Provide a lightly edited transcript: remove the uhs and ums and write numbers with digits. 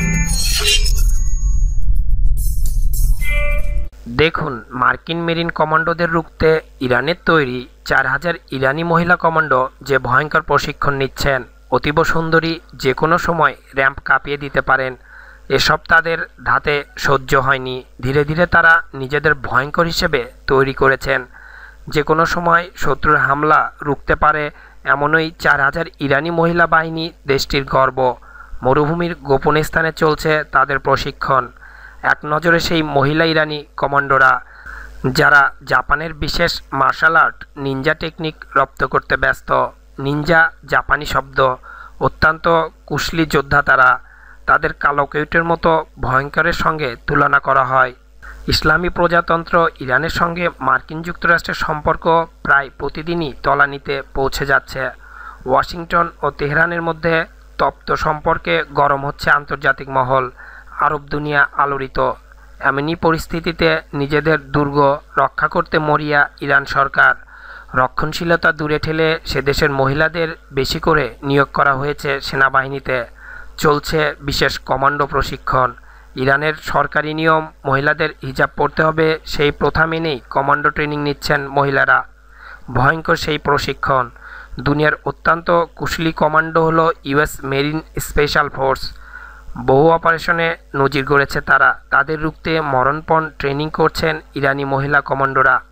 দেখুন, মার্কিন মেরিন কমান্ডোদের রুখতে ইরানের তৈরি 4000 ইরানি মহিলা কমান্ডো যে ভয়ঙ্কর প্রশিক্ষণ নিচ্ছেন। অতীব সুন্দরী, যে কোনো সময় র্যাম্প কাঁপিয়ে দিতে পারেন। এসব তাদের ধাতে সহ্য হয়নি। ধীরে ধীরে তারা নিজেদের ভয়ঙ্কর হিসেবে তৈরি করেছেন। যে কোনো সময় শত্রুর হামলা রুখতে পারে এমনই 4000 ইরানি মহিলা বাহিনী দেশটির গর্ব। মরুভূমির গোপন স্থানে চলছে তাদের প্রশিক্ষণ। এক নজরে সেই মহিলা ইরানি কমান্ডোরা, যারা জাপানের বিশেষ মার্শাল আর্ট নিনজা টেকনিক রপ্ত করতে ব্যস্ত। নিনজা জাপানি শব্দ, অত্যন্ত কুশলী যোদ্ধা তারা। তাদের কালো কেউটের মতো ভয়ঙ্করের সঙ্গে তুলনা করা হয়। ইসলামী প্রজাতন্ত্র ইরানের সঙ্গে মার্কিন যুক্তরাষ্ট্রের সম্পর্ক প্রায় প্রতিদিনই তলানিতে পৌঁছে যাচ্ছে। ওয়াশিংটন ও তেহরানের মধ্যে তপ্ত সম্পর্কে গরম হচ্ছে আন্তর্জাতিক মহল। আরব দুনিয়া আলোড়িত। এমনই পরিস্থিতিতে নিজেদের দুর্গ রক্ষা করতে মরিয়া ইরান সরকার। রক্ষণশীলতা দূরে ঠেলে সে দেশের মহিলাদের বেশি করে নিয়োগ করা হয়েছে সেনাবাহিনীতে। চলছে বিশেষ কমান্ডো প্রশিক্ষণ। ইরানের সরকারি নিয়ম, মহিলাদের হিজাব পরতে হবে, সেই প্রথা মেনেই কমান্ডো ট্রেনিং নিচ্ছেন মহিলারা। ভয়ঙ্কর সেই প্রশিক্ষণ। দুনিয়ার অত্যন্ত কুশলী কমান্ডো হলো ইউএস মেরিন স্পেশাল ফোর্স। বহু অপারেশনে নজির গড়েছে তারা। তাদের রুখতে মরণপণ ট্রেনিং করছেন ইরানি মহিলা কমান্ডোরা।